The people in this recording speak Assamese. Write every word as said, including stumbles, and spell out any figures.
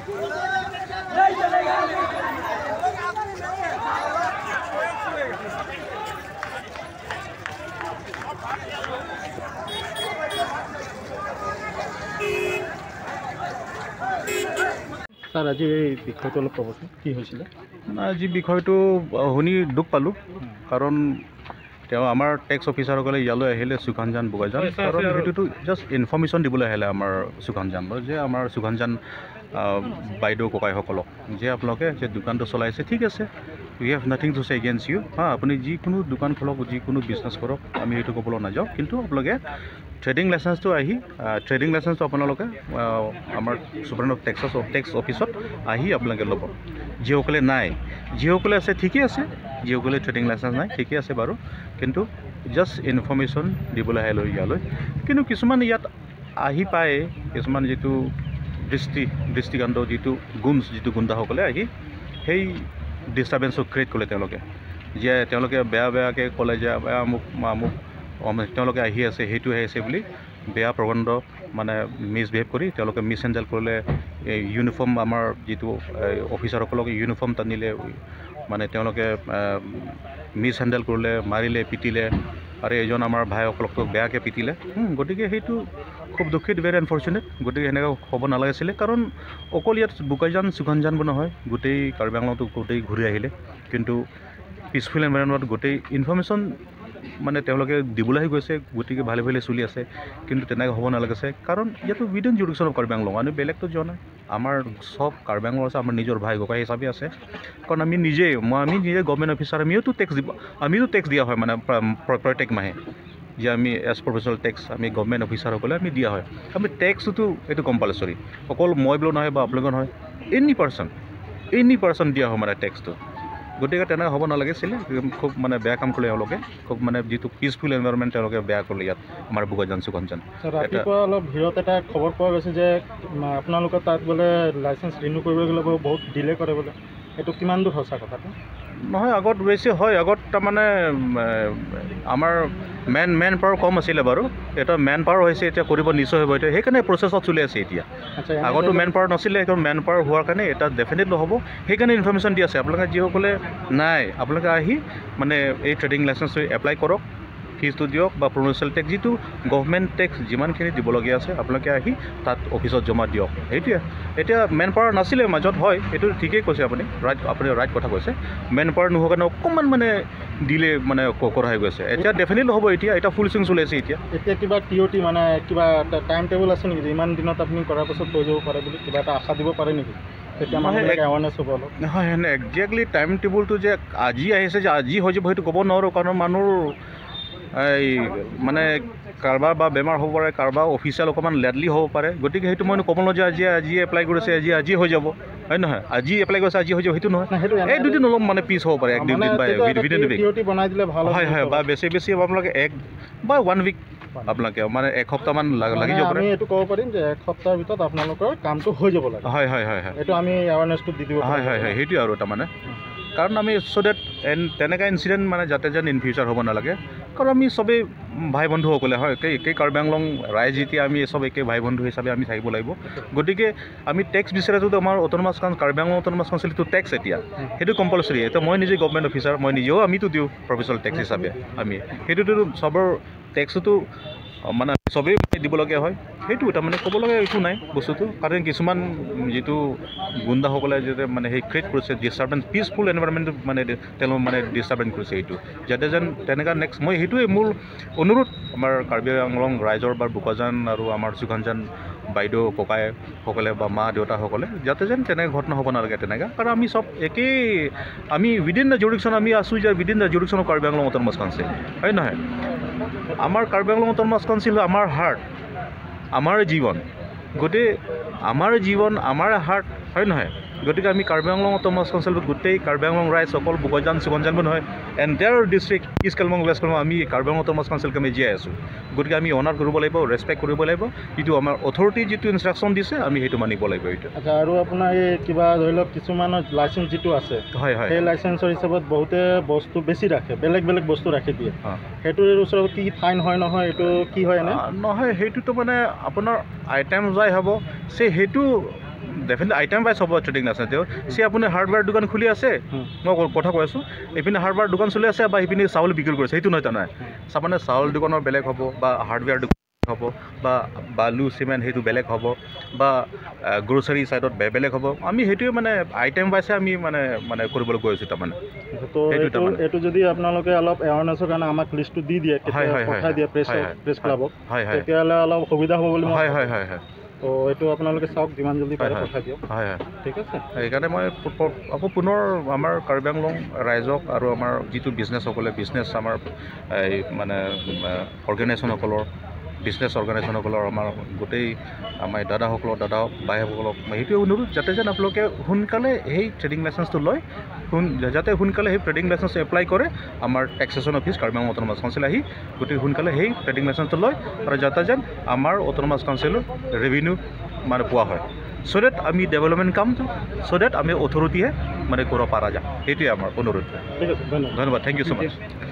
স্যার আজি এই বিষয়টো অলপ ক'বচোন কি হৈছিলে? আজি বিষয়টো শুনি দুখ পালোঁ কাৰণ তেওঁ আমাৰ টেক্স অফিচাৰসকলে ইয়ালৈ আহিলে সুখানজান বোকাজান কাৰণ সেইটোতো জাষ্ট ইনফৰ্মেশ্যন দিবলৈ আহিলে আমাৰ সুখানজানলৈ যে আমাৰ সুখানজান বাইদেউ ককাইসকলক যে আপোনালোকে যে দোকানটো চলাইছে ঠিক আছে we have nothing to say against you হা আপুনি যিকোনো দোকান খোলক যিকোনো বিজনেছ কৰক আমি সেইটো ক'বলৈ নাযাওঁ কিন্তু আপোনালোকে ট্ৰেডিং লাইচেন্সটো আহি ট্ৰেডিং লাইচেন্সটো আপোনালোকে আমাৰ সুপ্ৰিম টেক্স টেক্স অফিচত আহি আপোনালোকে ল'ব যিসকলে নাই যিসকলে আছে ঠিকেই আছে যিসকলে ট্ৰেডিং লাইচেন্স নাই ঠিকেই আছে বাৰু কিন্তু জাষ্ট ইনফৰ্মেশ্যন দিবলৈ আহিলে ইয়ালৈ কিন্তু কিছুমান ইয়াত আহি পায় কিছুমান যিটো দৃষ্টি দৃষ্টিকান্ত যিটো গুণ যিটো গুণ্ডাসকলে আহি সেই ডিষ্টাৰ্বেঞ্চক ক্ৰিয়েট কৰিলে তেওঁলোকে যে তেওঁলোকে বেয়া বেয়াকৈ ক'লে যে আমুক আমুক তেওঁলোকে আহি আছে সেইটো আহি আছে বুলি বেয়া প্ৰবন্ধ মানে মিছবিহেভ কৰি তেওঁলোকে মিছ হেণ্ডেল কৰিলে এই ইউনিফৰ্ম আমাৰ যিটো অফিচাৰসকলক ইউনিফৰ্ম টানিলে মানে তেওঁলোকে মিছ হেণ্ডেল কৰিলে মাৰিলে পিটিলে আৰু এজন আমাৰ ভাইসকলকতো বেয়াকৈ পিটিলে গতিকে সেইটো খুব দুখিত ভেৰি আনফৰ্চুনেট গতিকে সেনেকৈ হ'ব নালাগিছিলে কাৰণ অকল ইয়াত বোকাজান সুখানজান বুলি নহয় গোটেই কাৰ্বি আংলঙতো গোটেই ঘূৰি আহিলে কিন্তু পিচফুল এনভাইৰনমেণ্টত গোটেই ইনফৰ্মেশ্যন মানে তেওঁলোকে দিবলৈহে গৈছে গতিকে ভালে ভালে চলি আছে কিন্তু তেনেকৈ হ'ব নালাগিছে কাৰণ ইয়াতো within jurisdiction of Karbi Anglong আমি বেলেগতো যোৱা নাই আমাৰ চব কাৰ্বি আংলং আছে আমাৰ নিজৰ ভাই ককাই হিচাপে আছে কাৰণ আমি নিজেই মই আমি নিজে গভৰ্ণমেণ্ট অফিচাৰ আমিওতো টেক্স দিব আমিও টেক্স দিয়া হয় মানে প্ৰত্যেক মাহে যে আমি এজ প্ৰফেচনেল টেক্স আমি গভৰ্ণমেণ্ট অফিচাৰসকলে আমি দিয়া হয় আমি টেক্সটোতো এইটো কম্পালচৰি অকল মই বোলো নহয় বা আপোনালোকৰ নহয় এনি পাৰ্চন এনি পাৰ্চন দিয়া হয় মানে টেক্সটো গতিকে তেনেকৈ হ'ব নালাগিছিলে খুব মানে বেয়া কাম কৰিলে তেওঁলোকে খুব মানে যিটো পিচফুল এনভাইৰনমেণ্ট তেওঁলোকে বেয়া কৰিলে ইয়াত আমাৰ বোকাজান সুখানজান ৰাতিপুৱা অলপ ভিৰত এটা খবৰ পোৱা গৈছে যে আপোনালোকৰ তাত বোলে লাইচেঞ্চ ৰিনিউ কৰিব গ'লে বহুত ডিলে কৰে বোলে এইটো কিমান দূৰ সঁচা কথাটো নহয় আগত বেছি হয় আগত তাৰমানে আমাৰ মেন মেন পাৱাৰ কম আছিলে বাৰু এটা মেন পাৱাৰ হৈছে এতিয়া কৰিব নিশ্চয় হ'ব এতিয়া সেইকাৰণে প্ৰচেছত চলি আছে এতিয়া আগতো মেন পাৱাৰ নাছিলে সেইকাৰণে মেন পাৱাৰ হোৱাৰ কাৰণে এটা ডেফিনেটলি হ'ব সেইকাৰণে ইনফৰ্মেশ্যন দি আছে আপোনালোকে যিসকলে নাই আপোনালোকে আহি মানে এই ট্ৰেডিং লাইচেঞ্চটো এপ্লাই কৰক ফিজটো দিয়ক বা প্ৰভিন্সিয়েল টেক্স যিটো গভৰ্ণমেণ্ট টেক্স যিমানখিনি দিবলগীয়া আছে আপোনালোকে আহি তাত অফিচত জমা দিয়ক সেইটোৱে এতিয়া মেন পাৱাৰ নাছিলে মাজত হয় এইটো ঠিকেই কৈছে আপুনি ৰাইট আপুনি ৰাইট কথা কৈছে মেন পাৱাৰ নোহোৱাৰ কাৰণে অকণমান মানে দিলে মানে কৰা হৈ গৈছে এতিয়া ডেফিনেটলি হ'ব এতিয়া এটা ফুল চুইং চলি আছে এতিয়া এতিয়া কিবা টি অ' টি মানে কিবা এটা টাইম টেবুল আছে নেকি ইমান দিনত আপুনি কৰাৰ পাছত লৈ যাব পাৰে বুলি কিবা এটা আশা দিব পাৰে নেকি তেতিয়া মানে এৱাৰনেছ হ'ব অলপ নহয় একজেক্টলি টাইম টেবুলটো যে আজি আহিছে যে আজি হৈ যাব সেইটো ক'ব নোৱাৰোঁ কাৰণ মানুহ এই মানে কাৰোবাৰ বা বেমাৰ হ'ব পাৰে কাৰোবাৰ অফিচিয়েল অকণমান লেটলি হ'ব পাৰে গতিকে সেইটো মই ক'ব নোৱাৰোঁ যে আজি আজি এপ্লাই কৰিছে আজি আজি হৈ যাব হয় নহয় আজি এপ্লাই কৰিছে আজি হৈ যাব সেইটো নহয় এই দুদিন অলপ মানে পিছ হ'ব পাৰে এক দুদিন বা ভিডিঅ' উইক বনাই দিলে ভাল হয় হয় বা বেছি বেছি আপোনালোকে এক বা ওৱান উইক আপোনালোকে মানে এসপ্তাহমান লাগি যাব পাৰে আমি এইটো ক'ব পাৰিম যে এক সপ্তাহৰ ভিতৰত আপোনালোকৰ কামটো হৈ যাব লাগে হয় হয় হয় হয় এইটো আমি এৱাৰনেছটো দি দিব হয় হয় হয় সেইটোৱে আৰু তাৰমানে কাৰণ আমি চ' ডেট এন তেনেকুৱা ইনচিডেণ্ট মানে যাতে যেন ইন ফিউচাৰ হ'ব নালাগে কাৰণ আমি চবেই ভাই বন্ধুসকলে হয় একেই একেই কাৰ্বি আংলং ৰাইজ যেতিয়া আমি চব একে ভাই বন্ধু হিচাপে আমি থাকিব লাগিব গতিকে আমি টেক্স বিচাৰাটোতো আমাৰ অট'নমাছ কাৰ্বি আংলং অট'নমাছ কাউন্সিলটো টেক্স এতিয়া সেইটো কম্পালচৰি এতিয়া মই নিজে গভৰ্ণমেণ্ট অফিচাৰ মই নিজেও আমিতো দিওঁ প্ৰফেচনেল টেক্স হিচাপে আমি সেইটোতো চবৰ টেক্সটো মানে চবেই দিবলগীয়া হয় সেইটো তাৰমানে ক'বলগীয়া একো নাই বস্তুটো কাৰণ কিছুমান যিটো গুণ্ডাসকলে যাতে মানে সেই ক্ৰিয়েট কৰিছে ডিষ্টাৰ্বেঞ্চ পিচফুল এনভাইৰনমেণ্ট মানে তেওঁলোক মানে ডিষ্টাৰ্বেঞ্চ কৰিছে এইটো যাতে যেন তেনেকুৱা নেক্সট মই সেইটোৱে মোৰ অনুৰোধ আমাৰ কাৰ্বি আংলং ৰাইজৰ বা বোকাজান আৰু আমাৰ সুখানজান বাইদেউ ককাইসকলে বা মা দেউতাসকলে যাতে যেন তেনেকৈ ঘটনা হ'ব নালাগে তেনেকৈ কাৰণ আমি চব একেই আমি উইদিন দ্য জুৰিকশ্যন আমি আছোঁ যে within the jurisdiction of Karbi Anglong autonomous council হয় নহয় আমাৰ কাৰ্বি আংলং অট'নমাছ কাউন্সিল আমাৰ হাৰ্ট আমাৰ জীৱন গতিকে আমাৰ জীৱন আমাৰ হাৰ্ট হয় নহয় গতিকে আমি কাৰ্বি আংলং অট'নমাছ কাউন্সিলত গোটেই কাৰ্বি আংলং ৰাইজ অকল বোকাজান সুখানজান নহয় entire district east Kalimpong west Kalimpong আমি কাৰ্বি আংলং অট'নমাছ কাউন্সিলকে আমি জীয়াই আছোঁ গতিকে আমি অনাৰ কৰিব লাগিব ৰেচপেক্ট কৰিব লাগিব যিটো আমাৰ অথৰিটি যিটো ইনষ্ট্ৰাকশ্যন দিছে আমি সেইটো মানিব লাগিব এইটো আচ্ছা আৰু আপোনাৰ এই কিবা ধৰি লওক কিছুমানৰ লাইচেঞ্চ যিটো আছে হয় হয় সেই লাইচেঞ্চৰ হিচাপত বহুতে বস্তু বেছি ৰাখে বেলেগ বেলেগ বস্তু ৰাখি দিয়ে সেইটোৰ ওচৰত কি ফাইন হয় নহয় এইটো কি হয় এনে নহয় সেইটোতো মানে আপোনাৰ আইটেম যাই হ'ব চে সেইটো ডেফিনেটলি আইটেম ৱাইজ হ'ব ট্ৰেডিং লাইচেঞ্চ তেওঁ সি আপুনি হাৰ্ডৱেৰ দোকান খুলি আছে মই কথা কৈ আছোঁ এইপিনে হাৰ্ডৱেৰ দোকান চলি আছে বা এইপিনে চাউল বিক্ৰী কৰিছে সেইটো নহয় তাৰমানে চাবানে চাউল দোকানৰ বেলেগ হ'ব বা হাৰ্ডৱেৰ দোকান হ'ব বা বালু চিমেণ্ট সেইটো বেলেগ হ'ব বা গ্ৰ'চাৰী ছাইডত বেলেগ হ'ব আমি সেইটোৱে মানে আইটেম ৱাইজে আমি মানে মানে কৰিবলৈ গৈ আছোঁ তাৰমানে তো এইটো এইটো যদি আপোনালোকে অলপ এৱাৰনেছৰ কাৰণে আমাক লিষ্টটো দি দিয়ে পঠাই দিয়ে প্ৰেছ প্ৰেছ ক্লাবক তেতিয়াহ'লে অলপ সুবিধা হ'ব বুলি হয় হয় হয় হয় তো এইটো আপোনালোকে চাওক যিমান জলদি পাৰে পঠাই দিয়ক হয় হয় ঠিক আছে সেইকাৰণে মই আকৌ পুনৰ আমাৰ কাৰ্বি আংলং ৰাইজক আৰু আমাৰ যিটো বিজনেছসকলে বিজনেছ আমাৰ এই মানে অৰ্গেনাইজেশ্যনসকলৰ বিজনেছ অৰ্গেনাইজেশ্যনসকলৰ আমাৰ গোটেই আমাৰ দাদাসকলৰ দাদা বাইসকলক সেইটোৱে অনুৰোধ যাতে যেন আপোনালোকে সোনকালে সেই ট্ৰেডিং লাইচেঞ্চটো লয় সোন যাতে সোনকালে সেই ট্ৰেডিং লাইচেঞ্চটো এপ্লাই কৰে আমাৰ taxation office Karbi Anglong autonomous council আহি গতিকে সোনকালে সেই ট্ৰেডিং লাইচেঞ্চটো লয় আৰু যাতে যেন আমাৰ অট'নমাছ কাউন্সিলৰ ৰেভিনিউ মানে পোৱা হয় চ' ডেট আমি ডেভেলপমেণ্ট কামটো চ' ডেট আমি অথৰিটিয়ে মানে কৰিব পৰা যায় সেইটোৱে আমাৰ অনুৰোধ ঠিক আছে ধন্যবাদ ধন্যবাদ থেংক ইউ ছ' মাছ